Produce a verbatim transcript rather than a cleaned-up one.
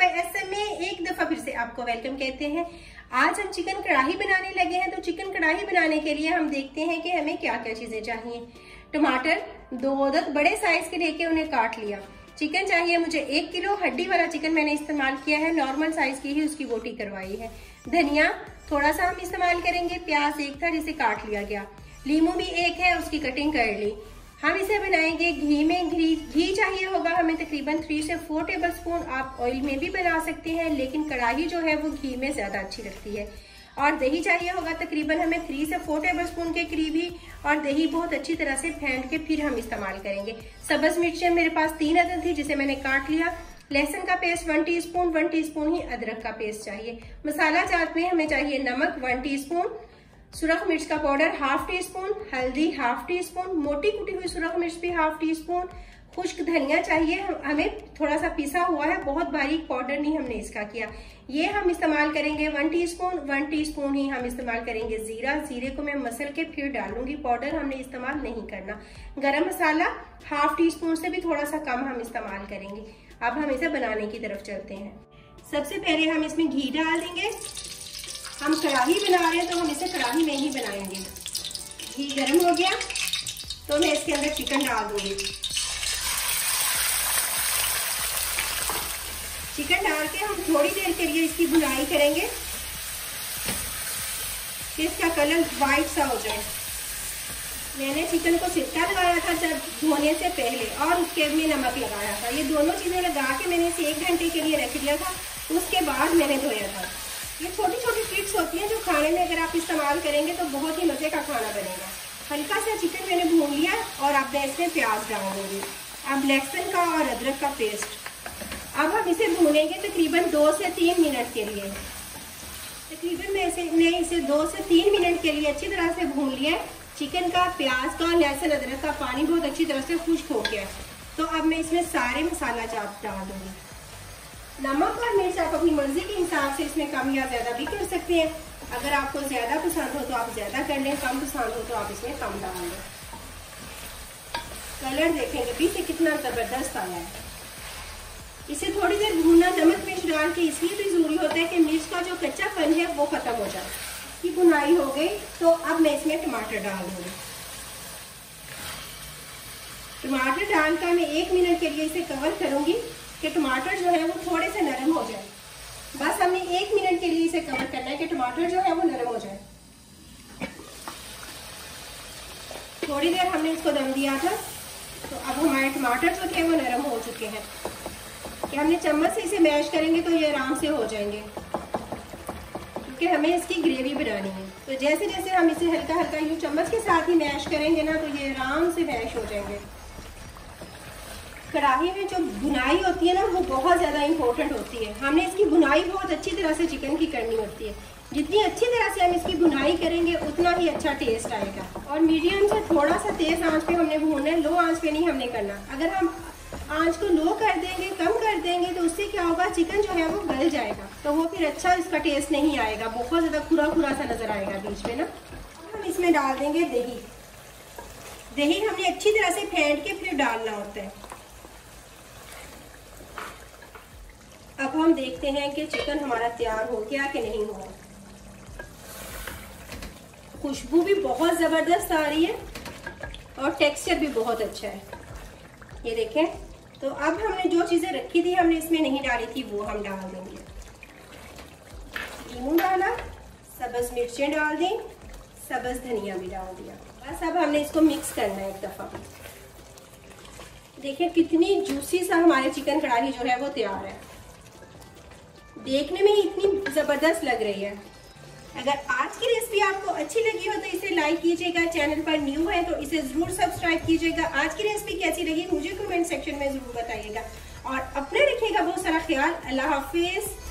Bye SM में एक दफा फिर से आपको वेलकम कहते हैं। आज हम चिकन कढ़ाई बनाने लगे हैं। तो चिकन कढ़ाई बनाने के लिए हम देखते हैं कि हमें क्या क्या चीजें चाहिए। टमाटर दो अदद बड़े साइज के लेके उन्हें काट लिया। चिकन चाहिए मुझे एक किलो, हड्डी वाला चिकन मैंने इस्तेमाल किया है, नॉर्मल साइज की ही उसकी बोटी करवाई है। धनिया थोड़ा सा हम इस्तेमाल करेंगे। प्याज एक था जिसे काट लिया गया। लीमू भी एक है, उसकी कटिंग कर ली। हम इसे बनाएंगे घी में। घी घी चाहिए होगा हमें तकरीबन थ्री से फोर टेबल स्पून। आप ऑयल में भी बना सकते हैं, लेकिन कढ़ाई जो है वो घी में ज्यादा अच्छी लगती है। और दही चाहिए होगा तकरीबन हमें थ्री से फोर टेबल स्पून के करीब ही। और दही बहुत अच्छी तरह से फेंट के फिर हम इस्तेमाल करेंगे। सब्ज मिर्चें मेरे पास तीन अदद थी जिसे मैंने काट लिया। लहसुन का paste one teaspoon, one teaspoon ही अदरक का पेस्ट चाहिए। मसाला चाट में हमें चाहिए नमक वन टीस्पून, सुरख मिर्च का पाउडर हाफ टी स्पून, हल्दी हाफ टी स्पून, मोटी कुटी हुई सुरख मिर्च भी हाफ टी स्पून, खुश्क धनिया चाहिए हमें थोड़ा सा पिसा हुआ है, बहुत बारीक पाउडर नहीं हमने इसका किया। ये हम इस्तेमाल करेंगे वन टीस्पून। वन टीस्पून ही हम इस्तेमाल करेंगे जीरा। जीरे को मैं मसल के फिर डालूंगी, पाउडर हमने इस्तेमाल नहीं करना। गरम मसाला हाफ टी स्पून से भी थोड़ा सा कम हम इस्तेमाल करेंगे। अब हम इसे बनाने की तरफ चलते हैं। सबसे पहले हम इसमें घी डाल देंगे। हम कढ़ाई बना रहे हैं तो हम इसे कढ़ाई में ही बनाएंगे। घी गर्म हो गया तो मैं इसके अंदर चिकन डाल दूंगी। चिकन डाल के हम थोड़ी देर के लिए इसकी भुनाई करेंगे कि इसका कलर व्हाइट सा हो जाए। मैंने चिकन को सिरका लगाया था जब धोने से पहले, और उसके में नमक लगाया था। ये दोनों चीजें लगा के मैंने इसे एक घंटे के लिए रख दिया था, उसके बाद मैंने धोया था। ये छोटी छोटी ट्रिक्स होती हैं जो खाने में अगर आप इस्तेमाल करेंगे तो बहुत ही मजे का खाना बनेगा। हल्का सा चिकन मैंने भून लिया और अब मैं इसमें प्याज डाल दूंगी। अब लहसुन का और अदरक का पेस्ट। अब हम इसे भूनेंगे तकरीबन दो से तीन मिनट के लिए। तकरीबन मैं इसे मैं इसे दो से तीन मिनट के लिए अच्छी तरह से भून लिया। चिकन का, प्याज का, लहसुन अदरक का पानी बहुत अच्छी तरह से खुश्क हो गया। तो अब मैं इसमें सारे मसाला जात डाल दूंगी। नमक और मिर्च आप अपनी मर्जी के हिसाब से इसमें कम या ज्यादा भी कर सकते हैं। अगर आपको ज्यादा पसंद हो तो आप ज्यादा कर लें, कम पसंद हो तो आप इसमें कम डाल लें। कलर देखेंगे अभी से कितना जबरदस्त आया है। इसे थोड़ी देर भूनना नमक मिर्च डाल के इसलिए भी जरूरी होता है कि मिर्च का जो कच्चापन है वो खत्म हो जाए। की भुनाई हो गई तो अब मैं इसमें टमाटर डाल दूंगी। टमाटर डालकर मैं एक मिनट के लिए इसे कवर करूंगी कि टमाटर जो है वो थोड़े से नरम हो जाए। बस हमने एक मिनट के लिए इसे कवर करना है कि टमाटर जो है वो नरम हो जाए। थोड़ी देर हमने इसको दम दिया था तो अब हमारे टमाटर जो थे वो नरम हो चुके हैं। कि हमने चम्मच से इसे मैश करेंगे तो ये आराम से हो जाएंगे, क्योंकि हमें इसकी ग्रेवी बनानी है। तो जैसे जैसे हम इसे हल्का हल्का यूं चम्मच के साथ ही मैश करेंगे ना तो ये आराम से मैश हो जाएंगे। कढ़ाई में जो भुनाई होती है ना वो बहुत ज्यादा इंपॉर्टेंट होती है। हमने इसकी भुनाई बहुत अच्छी तरह से चिकन की करनी होती है। जितनी अच्छी तरह से हम इसकी भुनाई करेंगे उतना ही अच्छा टेस्ट आएगा। और मीडियम से थोड़ा सा तेज आंच पे हमने भूनना है, लो आंच पे नहीं हमने करना। अगर हम आंच को लो कर देंगे, कम कर देंगे तो उससे क्या होगा, चिकन जो है वो गल जाएगा, तो वो फिर अच्छा इसका टेस्ट नहीं आएगा, बहुत ज्यादा खुरा खुरा सा नजर आएगा बीच में ना। अब हम इसमें डाल देंगे दही। दही हमने अच्छी तरह से फेंट के फिर डालना होता है। अब हम देखते हैं कि चिकन हमारा तैयार हो गया कि नहीं हुआ। खुशबू भी बहुत जबरदस्त आ रही है और टेक्सचर भी बहुत अच्छा है। ये देखें। तो अब हमने जो चीजें रखी थी हमने इसमें नहीं डाली थी वो हम डाल देंगे। लीमू डाला, सब्ज मिर्चें डाल दी, सब्ज धनिया भी डाल दिया। बस अब हमने इसको मिक्स करना है एक दफा। देखिए कितनी जूसी सा हमारे चिकन कढ़ाई जो है वो तैयार है। देखने में ही इतनी जबरदस्त लग रही है। अगर आज की रेसिपी आपको अच्छी लगी हो तो इसे लाइक कीजिएगा। चैनल पर न्यू है तो इसे जरूर सब्सक्राइब कीजिएगा। आज की रेसिपी कैसी लगी मुझे कमेंट सेक्शन में जरूर बताइएगा और अपने रखिएगा बहुत सारा ख्याल। अल्लाह हाफिज।